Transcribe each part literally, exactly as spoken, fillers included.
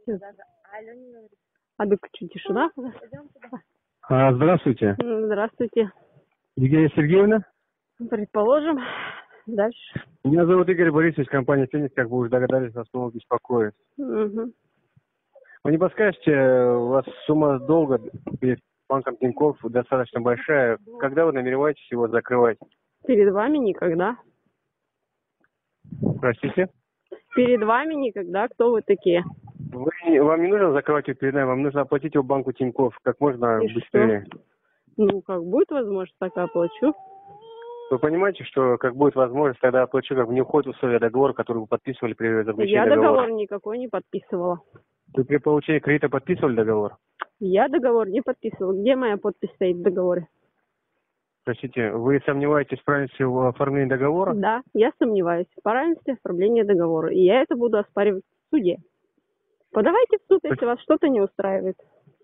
А да что, тишина? А, здравствуйте. Здравствуйте. Евгения Сергеевна? Предположим. Дальше. Меня зовут Игорь Борисович, компания «Феникс», как вы уже догадались, вас снова беспокоит. Угу. Вы не подскажете, у вас сумма долга перед банком Тинькофф достаточно большая. Когда вы намереваетесь его закрывать? Перед вами никогда. Простите? Перед вами никогда. Кто вы такие? Вы, вам не нужно закрывать его перед нами, вам нужно оплатить его банку Тинькофф как можно И быстрее. что? Ну, как будет возможность, так и оплачу. Вы понимаете, что как будет возможность, тогда оплачу, как не входит в условия договора, который вы подписывали при заключении Я договора? договор никакой не подписывала. Вы при получении кредита подписывали договор? Я договор не подписывала. Где моя подпись стоит в договоре? Простите, вы сомневаетесь в правильности в оформлении договора? Да, я сомневаюсь в правильности оформления договора. И я это буду оспаривать в суде. Подавайте в суд, если вас что-то не устраивает.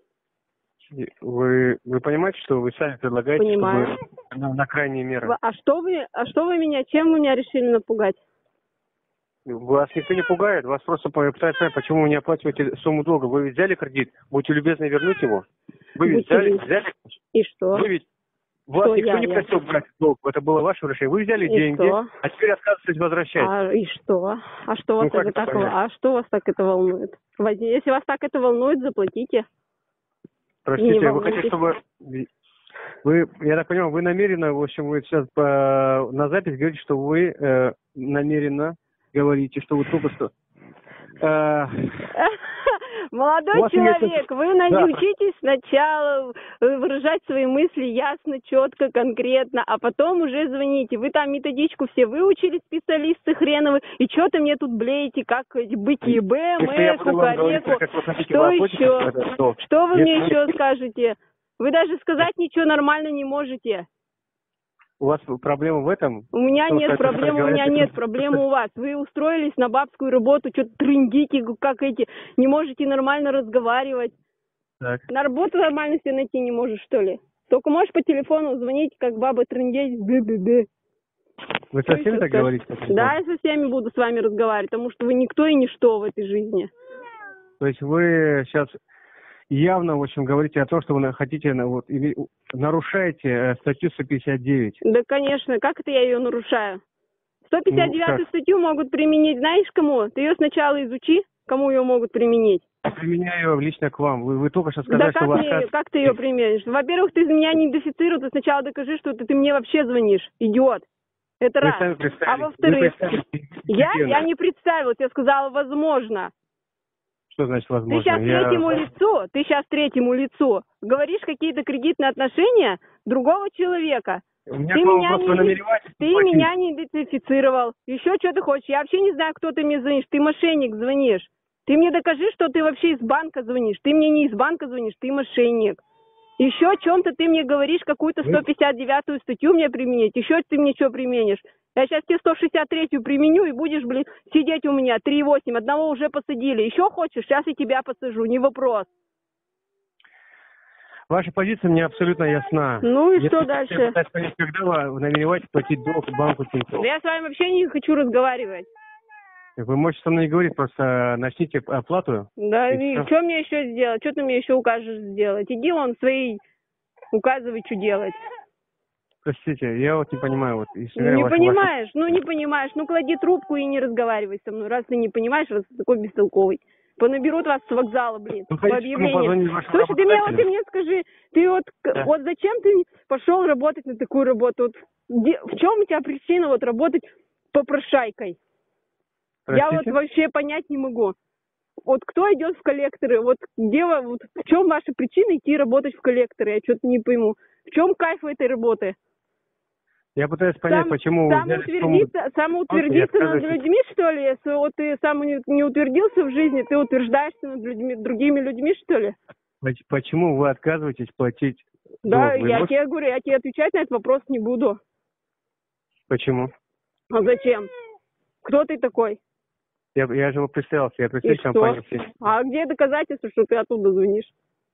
Вы, вы понимаете, что вы сами предлагаете, Понимаю. чтобы на, на крайние меры? А что вы, а что вы меня, чем вы меня решили напугать? Вас никто не пугает, вас просто пытаются понять, почему вы не оплачиваете сумму долга. Вы ведь взяли кредит, будьте любезны вернуть его. Вы ведь Будьте взяли, любезны. взяли. И что? Вы ведь, вас Что никто я, не я? просил брать долг, это было ваше решение. Вы взяли И деньги, что? а теперь отказываетесь возвращать. А и что? А что вас Ну, как это это так, понять? а что вас так это волнует? Возьми- Если вас так это волнует, заплатите. Простите, Не вы хотите, волнуйтесь. чтобы... Вы, я так понимаю, вы намеренно, в общем, вы сейчас по, на запись говорите, что вы э, намеренно говорите, что вы только что... Э, Молодой у вас человек, имеется- вы Да. научитесь сначала выражать свои мысли ясно, четко, конкретно, а потом уже звоните. Вы там методичку все выучили, специалисты хреновы, и что-то мне тут блеете, как эти быки Б, Если я М, буду вам говорить, кукареку. как вы хотите, Что вы оплатите еще? этот долг? Что вы Если мне вы- еще скажете? Вы даже сказать ничего нормально не можете. У вас проблема в этом? У меня Потому нет что это проблем, у меня говорите, нет что- проблем у вас. Вы устроились на бабскую работу, что-то трындите, как эти, не можете нормально разговаривать. Так. На работу нормально себе найти не можешь, что ли? Только можешь по телефону звонить, как баба трындеть. Бы-бы-бы. Вы Что со всеми еще так скажешь? говорите? по телефону? Да, я со всеми буду с вами разговаривать, потому что вы никто и ничто в этой жизни. То есть вы сейчас явно, в общем, говорите о том, что вы на- хотите, на- вот, или нарушаете э, статью сто пятьдесят девять. Да, конечно, как это я ее нарушаю? сто пятьдесят девятую Ну, как? статью могут применить, знаешь, кому? Ты ее сначала изучи, кому ее могут применить. Применяю лично к вам. Вы, вы только что сказали, Да что как, вы мне, отказ- как ты ее применишь? Во-первых, ты меня не идентифицируй, ты сначала докажи, что ты, ты мне вообще звонишь, идиот. Это Вы раз. сами А представились. Вы во-вторых, представились я, Евгения. я не представилась, я сказала возможно. Что значит Ты возможно? сейчас Я- третьему лицу, ты сейчас третьему лицу говоришь какие-то кредитные отношения другого человека. У меня Ты к вам меня, вопрос, не, вы иде- намереваетесь ты платить? меня не идентифицировал. Еще что ты хочешь? Я вообще не знаю, кто ты мне звонишь. Ты мошенник звонишь. Ты мне докажи, что ты вообще из банка звонишь. Ты мне не из банка звонишь, ты мошенник. Еще о чем-то ты мне говоришь, какую-то сто пятьдесят девятую статью мне применить. Еще ты мне что применишь? Я сейчас тебе сто шестьдесят третью применю, и будешь, блин, сидеть у меня три восемь. Одного уже посадили. Еще хочешь? Сейчас я тебя посажу, не вопрос. Ваша позиция мне абсолютно ясна. Ну и Я что просто дальше? пытаюсь понять, когда вы намереваетесь платить долг банку Тинькофф? Да я с вами вообще не хочу разговаривать. Вы можете со мной не говорить, просто начните оплату. Да, И и всё. что мне еще сделать? Что ты мне еще укажешь сделать? Иди вон свои, указывай, что делать. Простите, я вот не понимаю. Вот, если Ну, говоря, не ваши- понимаешь, ну не понимаешь. Ну клади трубку и не разговаривай со мной. Раз ты не понимаешь, раз ты такой бестолковый. Понаберут вас с вокзала, блин, Вы по хотите, чтобы мы объявлению. позвонили вашему Слушай, ты мне вот ты работодателю? мне скажи, ты вот, к- Да. вот зачем ты пошел работать на такую работу? Вот где- в чем у тебя причина вот работать попрошайкой? Я вот Простите? вообще понять не могу. Вот кто идет в коллекторы? Вот где вы- вот в чем ваша причина идти работать в коллекторы? Я что-то не пойму. В чем кайф этой работы? Я пытаюсь понять, Сам- почему вы взяли сумму... самоутвердиться, самоутвердиться над отказываетесь. людьми, что ли? Если вот ты сам не, не утвердился в жизни, ты утверждаешься над людьми, другими людьми, что ли? Поч- Почему вы отказываетесь платить Да, долг? Вы я можете- тебе говорю, я тебе отвечать на этот вопрос не буду. Почему? А зачем? Кто ты такой? Я, я же его представился, я И представитель что? компании «Феникс». А где доказательства, что ты оттуда звонишь?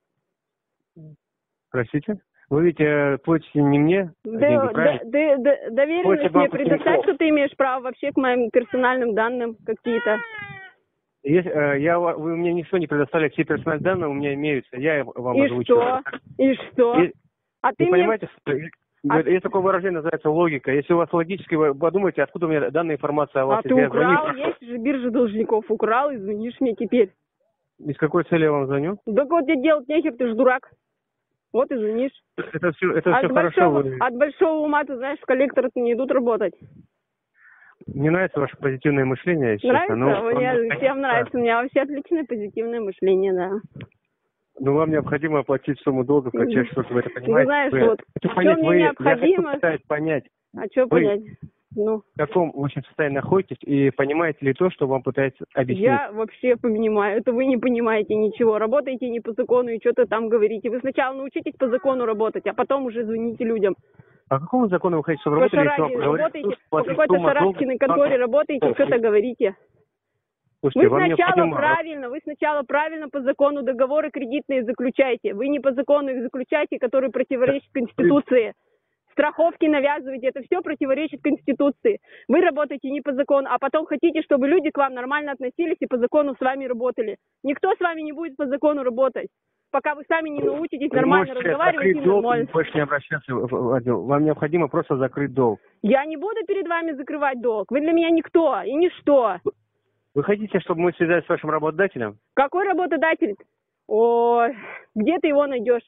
Простите? Вы ведь э, платите не мне Да, деньги, да, правильно? да, да, доверенность Платите мне банку предоставь, Тинькофф. что ты имеешь право вообще к моим персональным данным какие-то. Есть, э, я, ва- вы мне ничего не предоставили, все персональные данные у меня имеются, я вам И озвучил. что? И что? И- А ты Вы мне... понимаете, что есть А- есть такое выражение, называется логика. Если у вас логически, вы подумайте, откуда у меня данная информация о вас. А ты Если я звоню, украл, прошу, есть же биржа должников, украл и звонишь мне теперь. из какой цели я вам звоню? Да вот тебе делать нехер, ты ж дурак. Вот и звонишь. Это все, это От все хорошо. большого, Вы... от большого ума, ты знаешь, в коллекторы не идут работать. Мне нравится ваше позитивное мышление, если Нравится? честно. но- Мне всем нравится. У меня вообще отличное позитивное мышление, да. Но вам необходимо оплатить сумму долга в кратчайшие сроки, вы это Ну, понимаете? знаешь, Вы- вот, хочу что понять, мне вы- необходимо- Я хочу пытаюсь понять, А что Вы- понять? Ну, в каком в общем состоянии находитесь и понимаете ли то, что вам пытается объяснить. я вообще понимаю. Это вы не понимаете ничего. Работаете не по закону и что-то там говорите. Вы сначала научитесь по закону работать, а потом уже звоните людям. По какому закону вы хотите, чтобы По работали, если вам шараге говорят, работаете, что по платить какой-то сумма долга- шарашкиной конторе работаете, что-то говорите. Слушайте, Вы вам сначала необходимо- правильно, вы сначала правильно по закону договоры кредитные заключаете. Вы не по закону их заключаете, которые противоречат Конституции. Страховки навязываете, это все противоречит Конституции. Вы работаете не по закону, а потом хотите, чтобы люди к вам нормально относились и по закону с вами работали. Никто с вами не будет по закону работать, пока вы сами не научитесь Вы нормально можете разговаривать и закрыть долг нормально. и больше не обращаться в в отдел. Вам необходимо просто закрыть долг. Я не буду перед вами закрывать долг. Вы для меня никто и ничто. Вы хотите, чтобы мы связались с вашим работодателем? Какой работодатель? Ой, где ты его найдешь?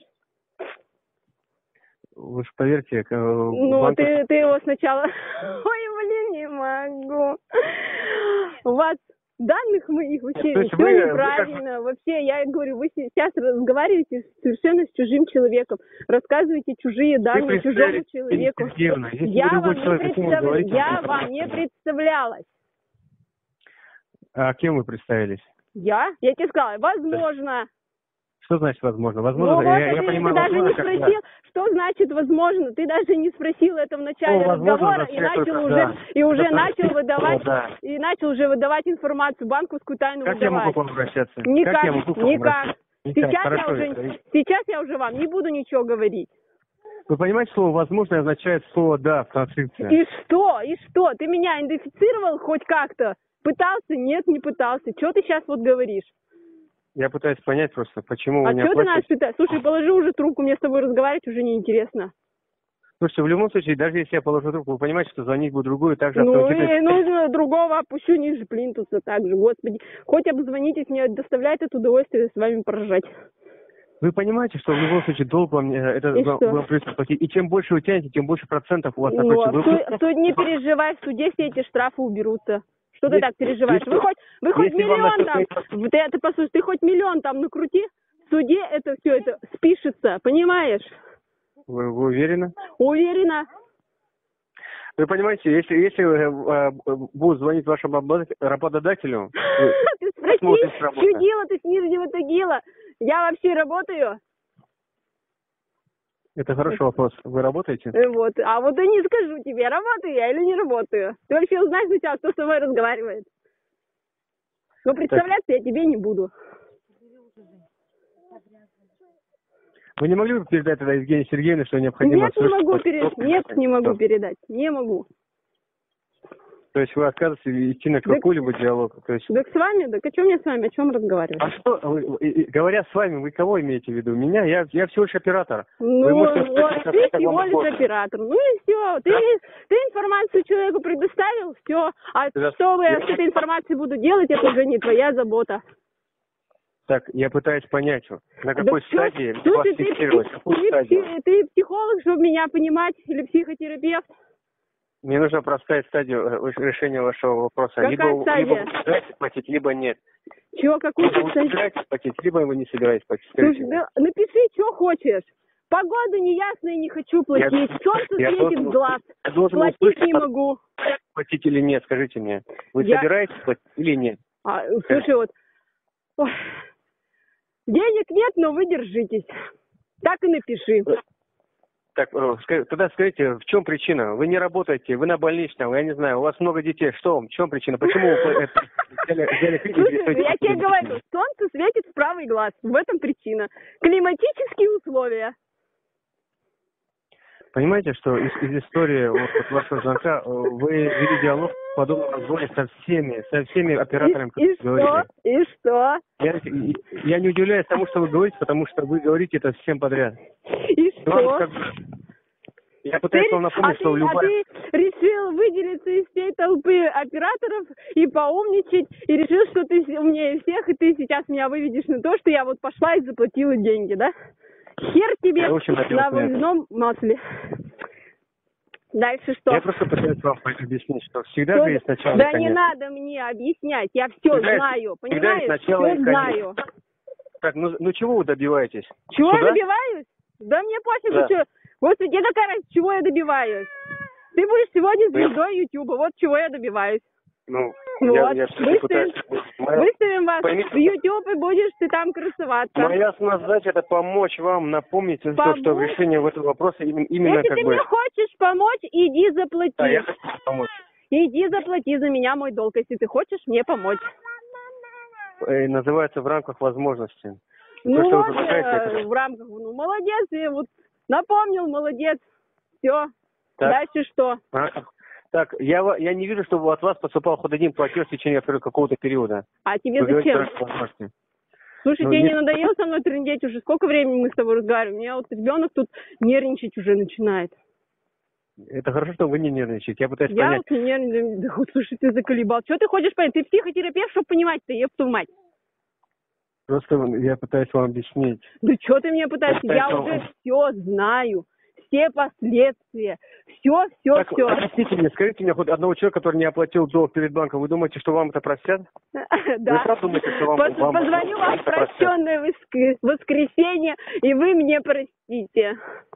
Вы же поверьте, к- Ну, банк- ты, ты его сначала... Ой, блин, не могу. У вас данных моих вообще То есть все вы- вы неправильно. Вообще, я говорю, вы сейчас разговариваете совершенно с чужим человеком, рассказываете чужие вы данные чужому представляете, человеку. Елена Сергеевна, если Я вы вам, другой не человек, о ком вы представ- говорите? я вам не представлялась. А кем вы представились? Я? Я тебе сказала, возможно. Что значит возможно? Ну Возможно, вот, я, ты, я ты понимаю, даже не возможно, когда- спросил, что значит возможно. Ты даже не спросил это в начале Ну, возможно, разговора и означает начал только уже да. и уже Это начал простите, выдавать да. и начал уже выдавать информацию, банковскую тайну Как я могу выдавать. к вам обращаться? Никак, как я могу к вам никак. обращаться? Никак. Сейчас Хорошо, я уже Виктор. сейчас я уже вам не буду ничего говорить. Вы понимаете, слово «возможно» означает слово «да» в транскрипции? И что? И что? Ты меня идентифицировал хоть как-то? Пытался? Нет, не пытался. Что ты сейчас вот говоришь? Я пытаюсь понять просто, почему А вы не что ты нас оплатите. пытаешь? Слушай, положи уже трубку, мне с тобой разговаривать уже неинтересно. Слушайте, в любом случае, даже если я положу трубку, вы понимаете, что звонить будет другую, так же Ну автоматически- и нужно другого опущу ниже плинтуса так же, господи. Хоть обзвонитесь, мне доставляет это удовольствие с вами поржать. Вы понимаете, что в любом случае долг вам, э, это И вам, что? вам придется платить. И чем больше вы тянете, тем больше процентов у вас Ну, накрутится. а Вы- в суд- в суд не переживай, в суде все эти штрафы уберутся. Что ты Если- так переживаешь? Вы если- хоть, вы хоть если вам миллион на там, что-то- ты, ты послушай, ты хоть миллион там накрути, в суде это все это спишется, понимаешь? Вы, вы уверены? Уверена. Вы понимаете, если, если э, э, будут звонить вашему работодателю- работодателю, вы- Ты спроси, Посмотрим с работы. чудила ты с Нижнего Тагила. Я вообще работаю. это хороший вопрос. Вы работаете? Э, Вот. А вот и не скажу тебе, работаю я или не работаю. Ты вообще узнаешь сначала, кто с тобой разговаривает. Но представляться я тебе не буду. Вы не могли бы передать тогда Евгении Сергеевне, что необходимо... Нет, не срочно могу платить передать. долг? Нет, не могу Да. передать. Не могу. То есть вы отказываетесь идти на Да- какой-либо диалог? То есть... Так с вами? Так о чем мне с вами? О чем разговаривать? А что, вы- и- и говоря с вами, вы кого имеете в виду? Меня? Я, я всего лишь оператор. Ну, Вы можете вот, сказать, ты как всего вам лишь угодно. оператор. Ну и все. Ты, Да. ты информацию человеку предоставил, все. А Да. что я Я- с этой информацией буду делать, это уже не твоя забота. Так, я пытаюсь понять, на Да какой всё, стадии вас слушай, ты, фиксировать, ты, какую ты стадию? пси- ты психолог, чтобы меня понимать, или психотерапевт? Мне нужно проставить стадию э, решения вашего вопроса. Какая либо, стадия? либо вы собираетесь платить, либо нет. Чего, какую Либо вы стадию? собираетесь платить, либо вы не собираетесь платить. Скажите Слушай, мне. да напиши, что хочешь. Погода неясная, не хочу платить. Я- Солнце я светит должен- в глаз. Я должен Платить услышать, не могу. платить или нет, скажите мне. Вы Я- собираетесь платить или нет? А, слушай, вот. Ой, денег нет, но вы держитесь. Так и напиши. Так, э, ска- тогда скажите, в чем причина? Вы не работаете, вы на больничном, я не знаю, у вас много детей. Что вам? В чем причина? Почему вы э, взяли- взяли кредит и Слушай, перестаете я тебе платить? говорю, солнце светит в правый глаз. В этом причина. Климатические условия. Понимаете, что из, из истории вот, вот вашего звонка э, вы вели диалог в подобном разговоре со всеми, со всеми операторами, И, и как вы говорите. что? И что? Я, я не удивляюсь тому, что вы говорите, потому что вы говорите это всем подряд. И Вам что? как бы- Я Ты, пытаюсь вам напомнить, а, что ты, любая... а ты решил выделиться из всей толпы операторов и поумничать, и решил, что ты умнее всех, и ты сейчас меня выведешь на то, что я вот пошла и заплатила деньги, да? Хер тебе Я очень надеялся на на это. выездном масле. Дальше что? Я просто пытаюсь вам объяснить, что всегда Что- же есть начало Да и конец. не надо мне объяснять, я все Всегда есть- знаю, всегда есть понимаешь? начало Все и конец. знаю. Так, ну, ну чего вы добиваетесь? Чего Суда? я добиваюсь? Да мне пофигу, Да. что... Господи, тебе какая разница, чего я добиваюсь? Ты будешь сегодня Ну, я- звездой Ютуба, вот чего я добиваюсь. Ну, Вот, я, я все-таки выставим, пытаюсь... Моя, выставим вас поймите, в Ютуб и будешь ты там красоваться. моя основная задача это помочь вам, напомнить то, что Помочь? решение в этом вопросе именно, именно Если как ты бы... мне хочешь помочь, иди заплати. Да, я хочу помочь. Иди заплати за меня мой долг, если ты хочешь мне помочь. Э, называется в рамках возможностей. Ну то, что вы вот, предлагаете, э, это... в рамках, ну молодец, и вот напомнил, молодец. Все, Так. дальше что? А, так, я, ва- я не вижу, чтобы от вас поступал хоть один платеж в течение например, какого-то периода. А тебе Вы говорите, зачем? в рамках возможностей. Слушай, Ну, тебе не есть- надоело со мной трындеть уже? Сколько времени мы с тобой разговариваем? У меня вот ребенок тут нервничать уже начинает. Это хорошо, что вы не нервничаете. Я пытаюсь Я понять. вот не нервничаю. Да, вот, слушай, ты заколебал. Что ты хочешь понять? Ты психотерапевт, чтобы понимать-то, еб мать. Просто я пытаюсь вам объяснить. Да что ты мне пытаешься? Я Я пытаюсь уже вам- все знаю. Все последствия. Все, все, Так, все. объясните мне, скажите мне хоть одного человека, который не оплатил долг перед банком. Вы думаете, что вам это простят? Да. правда думаете, что вам- Пос- вам- Позвоню вам в это простят? прощенное воск- воскресенье, и вы мне простите.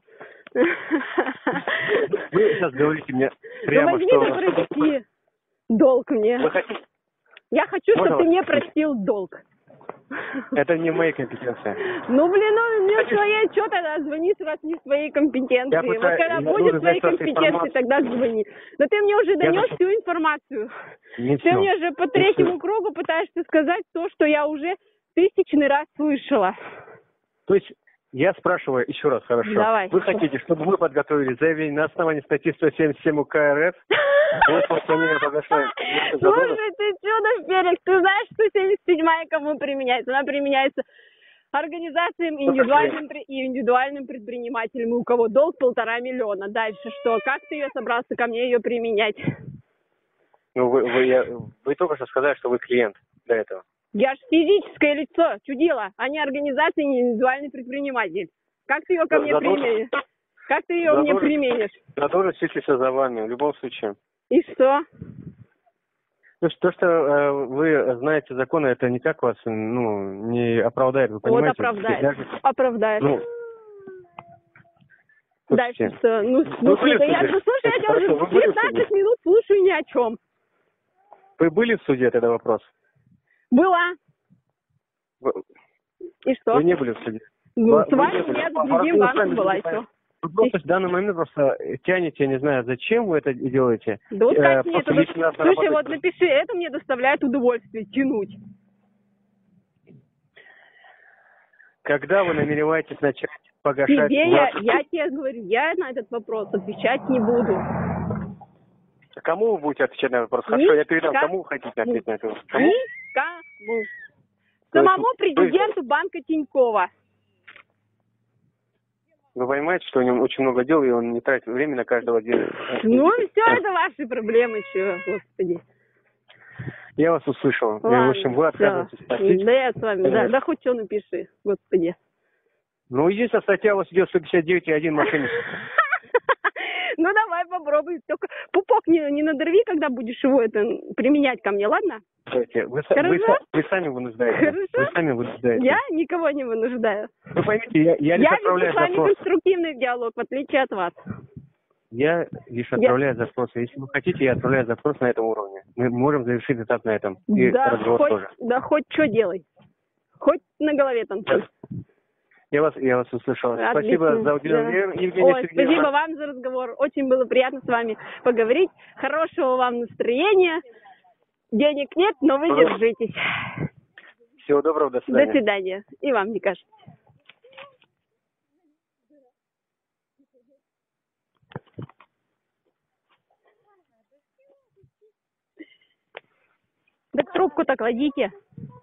Вы сейчас говорите мне Ну прямо, возьми что... да прости долг мне. Вы хотите? Я хочу, Можно чтобы ты вас мне спросить? простил долг. Это не мои компетенции. Ну, блин, ну, не Конечно. своей, что тогда звони, раз не своей компетенции. Я Вот пытаюсь- когда я будет должен своей знать вашу компетенции, информацию. тогда звони. Но ты мне уже донес хочу- всю информацию. Не Ты всё. мне же по Не третьему всё. кругу пытаешься сказать то, что я уже тысячный раз слышала. То есть я спрашиваю еще раз, хорошо. Давай. Вы хотите, чтобы мы подготовили заявление на основании статьи сто семьдесят семь УК РФ? Вот постановление соглашения. Слушай, ты чудо-перец, ты знаешь, что семьдесят седьмая кому применяется? Она применяется организациям индивидуальным, пре- и индивидуальным предпринимателям, у кого долг полтора миллиона. Дальше что? Как ты ее собрался ко мне ее применять? Ну, вы, вы, я- вы только что сказали, что вы клиент для этого. Я ж физическое лицо, чудило, а не организация, не индивидуальный предприниматель. Как ты ее ко За- мне за должность- применишь? Как ты ее за мне должность- применишь? Я тоже числюсь за вами, в любом случае. И что? То, что, то, что э, вы знаете законы, это никак вас ну, не оправдает, вы Вот понимаете? оправдает. Даже- Оправдает. ну, Дальше слушайте, что? Ну, Вы ну были в слушай, я, суде? ну, слушай, я Это тебя хорошо, уже вы были в пятнадцать суде? минут слушаю ни о чем. вы были в суде, тогда вопрос? Была. Вы, И что? вы не были в суде? Ну, Вы- с вы вами не были. нет, с По- другим по- банком сами была, и понимаете. все. Вы просто в данный момент просто тянете, я не знаю, зачем вы это делаете. Да вот Э, как мне просто это... лично нас Слушай, вот работает- напиши, это мне доставляет удовольствие, тянуть. Когда вы намереваетесь начать погашать Тебе я, ваши- я тебе говорю, я на этот вопрос отвечать не буду. Кому вы будете отвечать на этот вопрос? Хорошо, я передам. Никому. Кому вы хотите ответить на этот вопрос? Кому? Никому. То есть Самому вы- президенту банка Тинькова. Вы понимаете, что у него очень много дел, и он не тратит время на каждого дела. Ну, все это ваши проблемы, чего, господи. Я вас услышал. И, в Ладно, общем, вы всё. отказываетесь платить. Да я с вами, да, Конечно. да хоть что напиши, господи. Ну, единственная статья у вас идет сто пятьдесят девять и один мошенничество. Ну, давай попробуй. Только пупок не, не надорви, когда будешь его это применять ко мне, ладно? Слушайте, Вы, са- вы, Хорошо? са- вы сами вынуждаете. Хорошо. Вы сами вынуждаете. Я никого не вынуждаю. Вы поймите, я, я лишь Я отправляю веду с вами запрос. конструктивный диалог, в отличие от вас. Я лишь отправляю запрос. Если вы хотите, я отправляю запрос на этом уровне. Мы можем завершить этап на этом. И да, разговор хоть, тоже. да хоть что делай. Хоть на голове танцуй. Я вас, я вас услышал. Отлично. Спасибо за уделенное Да. время, Евгения Ой, Сергеевна. спасибо вам за разговор. Очень было приятно с вами поговорить. Хорошего вам настроения. Денег нет, но вы Ага. держитесь. Всего доброго, до До свидания. свидания. И вам не кажется. Так трубку-то кладите.